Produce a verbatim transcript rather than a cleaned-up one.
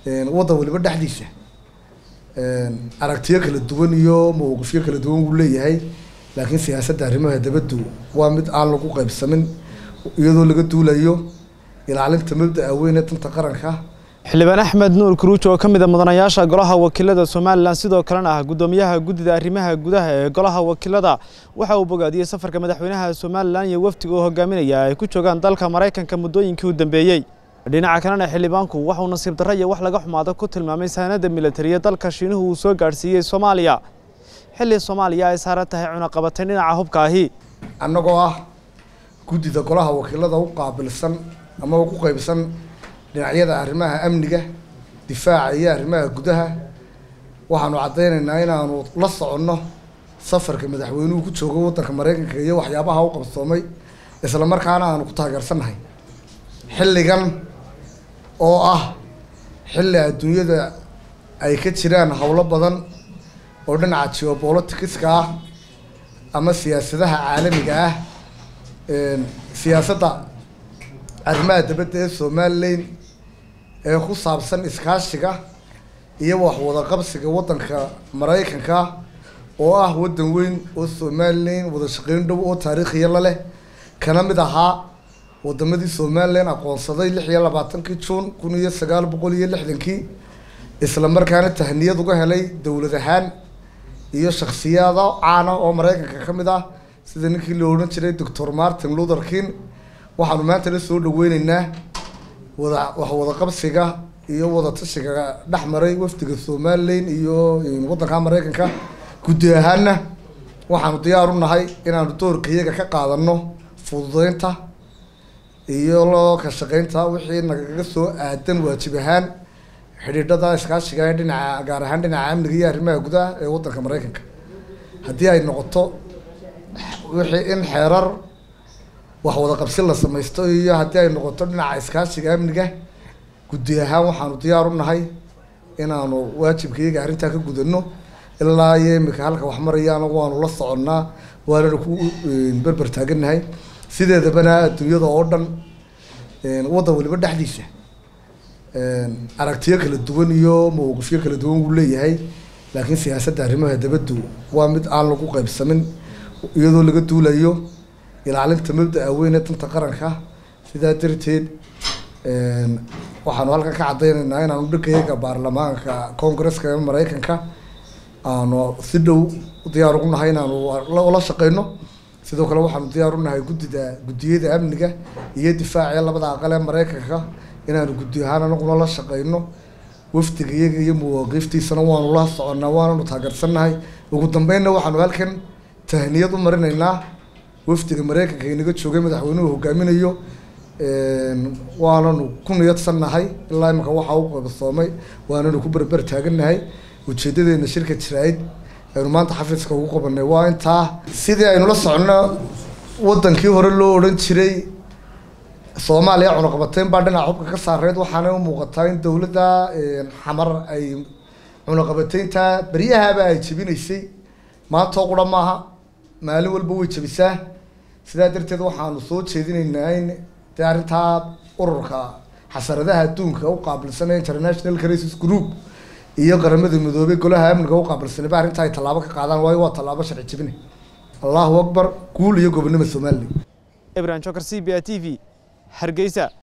waddan waliba dhexdiisa aragtiyo kala duwan iyo mowqifyo kala duwan uu leeyahay laakiin siyaasadda arrimaha dibadda waa mid aan lagu qaybsamin iyadoo laga duulayo ilaalinta mabda'a weyn ee danta qaranka. xildhibaan Axmed Nuur Kuruuj oo kamid ah mudanayaasha golaha wakiilada Soomaaliland sidoo kalena ah gudoomiyaha guddida arrimaha gudaha ee golaha wakiilada waxa uu bogaadiyay safarka madaxweynaha Soomaaliland iyo wafdiga uu hogaaminaya ay ku joogaan dalka Mareykanka muddooyinkii u dambeeyay. dhinaca kalena xildhibaanku waxa uu nasiib darro iyo wax laga xumaado ku tilmaamay sahanada militariga dalka Shiinuhu uu soo gaarsiiyay Soomaaliya xilli Soomaaliya ay saaran tahay cunaqabateyn dhinaca hubka ahi. annagoo ah guddida golaha wakiilada u qaabilsan ama ugu qaybsan dhinacyada arrimaha amniga difaaca iyo arrimaha gudaha waxaanu cadeynaynaa inaanu la soconno safarka madaxweynuhu ku joogo waddanka Mareykanka iyo waxyaabaha uu qabsoomay isla markaana aanu ku taageersanahay xilligan oo ah xilli adduunyada ay ka jiraan hawlo badan oo dhinaca geopolitics-ka ah ama siyaasadaha caalamiga ah siyaasadda arrimaha dibadda ee Soomaaliland ee ku saabsan iskaashiga iyo wax wada qabsiga waddanka Mareykanka oo ah waddan weyn oo Soomaaliland wada shaqeyn dhow oo taariikhiya la leh kana mid ahaa wadamadii Soomaaliland aqoonsaday lix iyo labaatankii Juun kun iyo sagaal boqol iyo lixdankii isla markaana tahniyad uga helay dawlad ahaan iyo shakhsiyaad caan ah oo Mareykanka ka mid ah sida ninkii la oran jiray Doctor Martin Luther King. waxaanu maanta la soo dhaweynaynaa wada wax wada qabsiga iyo wada tashiga dhaxmaray wafdiga Soomaaliland iyo waddanka Mareykanka guddi ahaanna waxaanu diyaar u nahay inaanu doorkayaga ka qaadano fududeynta iyo loo ka shaqeynta wixii naga soo aadan waajib ahaan xidhiidhada iskaashiga ee dhinaca gaar ahaan dhinaca amniga iyo arrimaha gudaha ee waddanka Mareykanka haddii ay noqoto wixii in xeerar wax wada qabsi la samaysto iyo haddii ay noqoto dhinaca iskaashiga amniga guddi ahaan waxaanu diyaar u nahay inaanu waajibkayga arrintaa ka gudano ilaa iyo imika halka wax marayaan waanu la soconnaa waana ku berber taaganahay sideedabana adduunyada oo dhan waddan waliba dhexdiisa aragtiyo kala duwan iyo mowqifyo kala duwan uu leeyahay laakiin siyaasadda arrimaha dibadda waa mid aan lagu qaybsamin iyadoo laga duulayo ilaalinta mabda'a weyn ee danta qaranka. sidaa darteed waxaanu halkan ka cadeynaynaa inaanu dhankayaga baarlamaanka koongareeska ee Mareykanka aanu si dhow diyaar ugu nahay inaanu la shaqeyno. sidoo kale waxaanu diyaar u nahay guddida guddiyada amniga iyo difaaca ee labada aqal ee Mareykanka inaanu guddi ahaan anaguna la shaqeyno wafdiga iyaga iyo muwaaqiftiisana waanu la soconnaa waanu taageersanahay. ugu dambeynna waxaanu halkan tahniyad u marinaynaa wafdiga Mareykanka inaga joogay madaxweynuhu hogaaminayo waananu ku niyadsannahay ilaa imika waxa uu qabsoomay waananu ku berber taaganahay. ujeedadeena shirka jiraayid aynu maanta xafiiska ugu qabanay waa intaa sidii aynu la soconno waddankii hore loo oran jiray Soomaaliya cunaqabateyn baa dhinaca hubka ka saareed waxaana u muuqataa in dawladda xamar ay cunaqabateynta bariyahaaba ay jabinaysay maanta oo qura maaha maalin walba way jabisaa. sidaa darteed waxaanu soo jeedinaynaa in dee arrintaa ururka xasaradaha adduunka u qaabilsan ee International Crisis Group iyo qaramada midoobay golaha amniga u qaabilsan ba arrintaa ay tallaabo ka qaadaan waayo waa tallaabo sharci jabinay. Allahu Akbar guul iyo gobonimo Soomaaliland. Ibrahim Chokar C B A T V Hargeysa.